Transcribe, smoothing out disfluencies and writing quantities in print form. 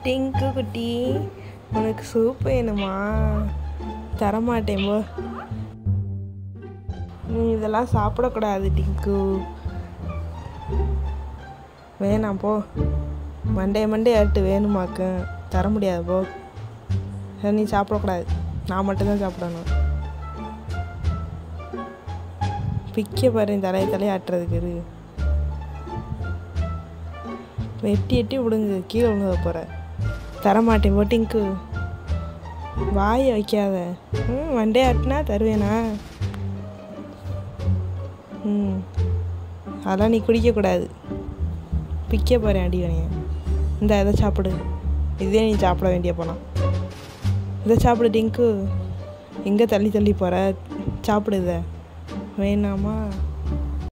டிங்கு குட்டி, உனக்கு சூப் வேணுமா? தரமாட்டேன் போ. நீ இதெல்லாம் சாப்பிடக்கூடாது டிங்கு. வேணாம் போ. மண்டே ஆட்டு வேணுமாக்க தர முடியாது போ. நீ சாப்பிடக்கூடாது, நான் மட்டும்தான் சாப்பிடணும். பிக்க பாரு தலையை ஆட்டுறதுக்கு இரு. எட்டி விடுங்க, கீழே விழுங்க போகிற. தரமாட்டேன் போ டிங்கு. வாயை வைக்காத. மண்டே ஆட்டினா தருவேனா? அதெல்லாம் நீ குடிக்கக்கூடாது. பிக்க போகிறேன் அடிவனைய. இந்த இதை சாப்பிடு. இதே நீ சாப்பிட வேண்டிய போனால் இதை சாப்பிடு டிங்கு. எங்கே தள்ளி போகிற? சாப்பிடு. இதை வேணாமா?